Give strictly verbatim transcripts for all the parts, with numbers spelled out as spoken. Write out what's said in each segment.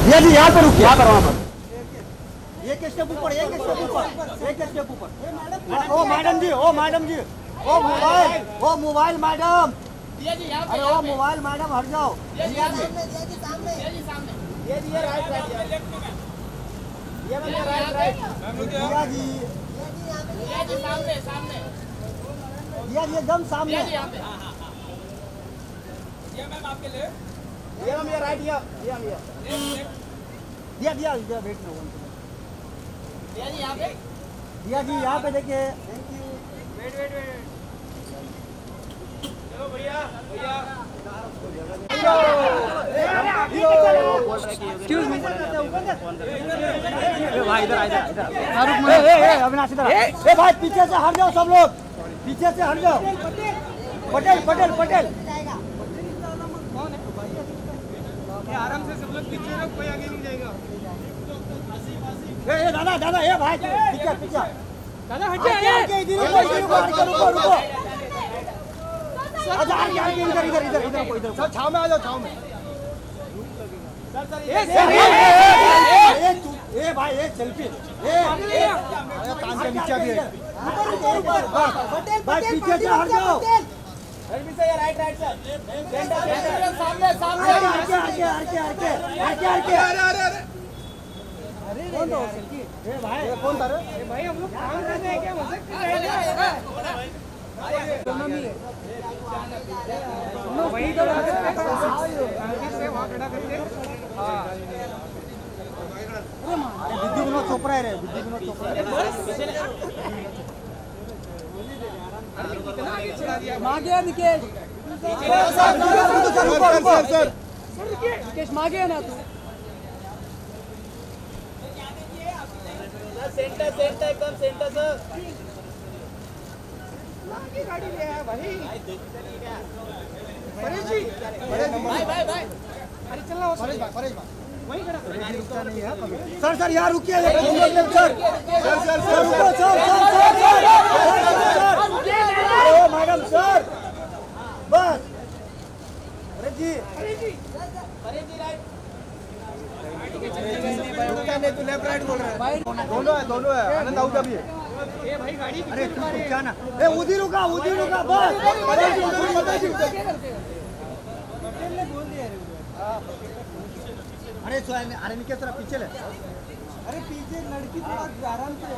ये जी यहाँ पे रुकिए, यहाँ पर, वहाँ पर एक स्टेप ऊपर, एक स्टेप ऊपर, एक स्टेप ऊपर। ओ मैडम जी, ओ मैडम जी, ओ मोबाइल, ओ मोबाइल मैडम, अरे ओ मोबाइल मैडम हट जाओ। ये जी सामने, ये जी सामने, ये जी राइट राइट, ये वाला राइट राइट, दिया जी, ये जी सामने सामने, दिया जी एकदम सामने। ये यहाँ पे, ये मैम आपके लिए, ये मैम ये राइट, ये ये ये दिया दिया दिया वेट नो वन, दिया जी यहाँ पे, दिया जी यहाँ पे देखिए। Thank you. Wait wait wait, चलो भैया भैया, एक्सक्यूज मी, भाई इधर इधर इधर, अविनाश इधर, ए भाई पीछे से हट जाओ, सब लोग पीछे से हट जाओ। पटेल पटेल पटेल आराम से सब लोग पीछे रहो, कोई आगे नहीं जाएगा। ए ए दादा दादा, ए भाई पीछे पीछे दादा हट जाइए, आगे इधर रुको, रुको रुको रुको, अच्छा आगे आगे इधर इधर इधर इधर कोई इधर, सर छाव में आ जाओ, छाव में। सर सर ए ए ए भाई एक सेल्फी, ए कान के नीचे भी है, भाई पीछे से हट जाओ। रणबीर सर ये right right sir, centre centre सामने सामने, आगे आगे आगे आगे आगे आगे आगे, अरे अरे अरे अरे कौन था सेल्फी? ए भाई कौन था रे? ए भाई हम लोग काम कर रहे हैं, क्या मजाक कर रहे हैं? वही तो बात है, से वहाँ खड़ा करके। हाँ विद्यु विनोद चोपड़ा है रे, विद्यु विनोद चोपड़ा है। कितना आगे चला दिया, मागे निकेश, सर निकेश मागे है ना तू। सेंटर सेंटर एकदम सेंटर सर, गाड़ी ले आया भाई, परेश जी, भाई भाई भाई, अरे चलना हो परेश भाई, परेश भाई वहीं खड़ा, सर सर यार रुकिए, सर सर सर सर रुको, सर सर सर, ओ मैडम सर बस, अरे जी अरे जी अरे जी राइट, नहीं तू लेफ्ट राइट बोल रहा है भाई, दोनों है दोनों है, आनंद आउट भी है। ए भाई गाड़ी अरे तू क्या ना, ए उधर रुका उधर रुका बस, अरे अरे निके थोड़ा पीछे ले, अरे पीछे लड़की थोड़ा आराम से,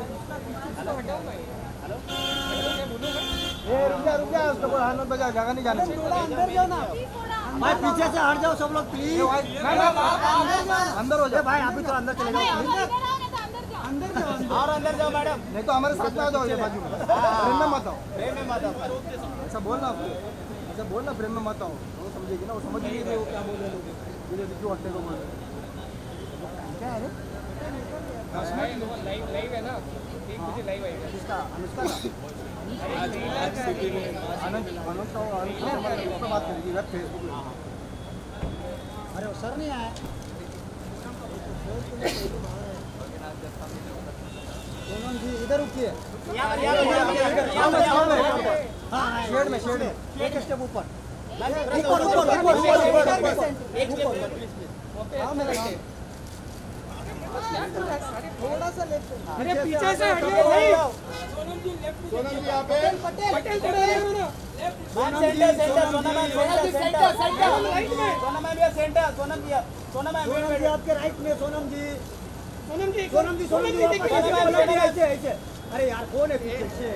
ए रुक जा रुक जा, उसको बोल हाथ मत बजा, जगह नहीं जाने चाहिए, अंदर जाओ ना भाई, पीछे से हट जाओ सब लोग प्लीज, अंदर हो जाओ भाई, अभी तो अंदर चले जाओ, अंदर जाओ और अंदर जाओ मैडम, नहीं तो हमारे साथ में आ जाओ, ये बाजू में फ्रेम में मत आओ, फ्रेम में मत आओ, ऐसा बोलना, ऐसा बोलना फ्रेम में मत आओ, वो समझेगी ना, वो समझ नहीं रहे हो क्या बोल रहे लोग, ये क्यों हटने को बोल रहे क्या है रे, लाइव लाइव है ना, एक बजे लाइव आएगा, किसका अनुष्का का आनंद आनंद का आनंद से बात करेगी वेब फेसबुक में, अरे वो सर नहीं आया, सोनम जी इधर रुकिए, हाँ शेड में शेड में एक स्टेप ऊपर, ऊपर ऊपर ऊपर एक स्टेप प्लीज प्लीज, हाँ मेरा थोड़ा सा लेफ्ट, अरे पीछे से हटिए भाई, सोनम जी लेफ्ट, सोनम जी यहाँ पे पटेल पटेल थोड़ा left, Sonam centre centre, Sonam ma'am centre centre centre, Sonam ma'am ये सेंटर, सोनम जी सोनम मैम सोनम जी आपके राइट में, सोनम जी सोनम जी सोनम जी सोनम जी ऐसे ऐसे, अरे यार कौन है पीछे,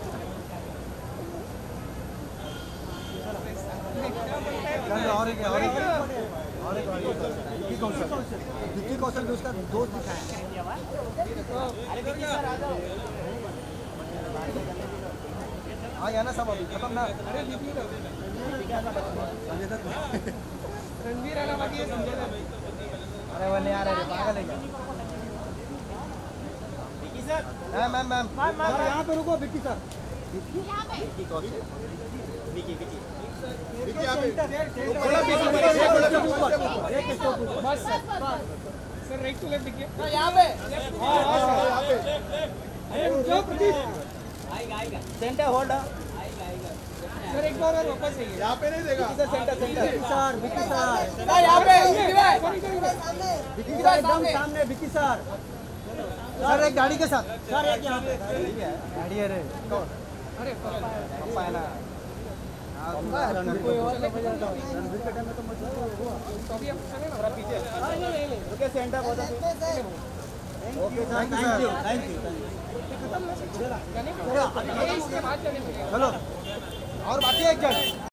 और एक और एक और एक विक्की कौशल, विक्की कौशल भी उसका दोस्त दिखाया, अरे विक्की सर आ जाओ, हाँ या ना सब अभी खत्म ना, रणबीर आना बाकी है, समझे ना, अरे वो नहीं आ रहे पागल है क्या, Vicky sir, ma'am ma'am ma'am sir यहाँ पे रुको, विक्की सर, विक्की कौशल, विक्की विक्की विक्की यहाँ पे बस सर राइट टू लेफ्ट देखिए, यहाँ पे, यहाँ पे, अरे रुक जाओ प्रदीप, आएगा आएगा, सेंटर होल्ड, सर एक और वापस आइए। यहाँ पे नहीं देगा। Centre centre sir Vicky sir यहाँ पे विकी सर एकदम सामने विकी सर सर एक गाड़ी के साथ सर एक यहाँ पे गाड़ी है रे कौन अरे पप्पा है ना हाँ रणबीर रणबीर के टाइम में तो मजा तो अभी आप चले ना। थोड़ा पीछे ओके सेंटर बहुत okay thank you thank you जाने का इसके बाद जाने का। चलो और बाकी एक जन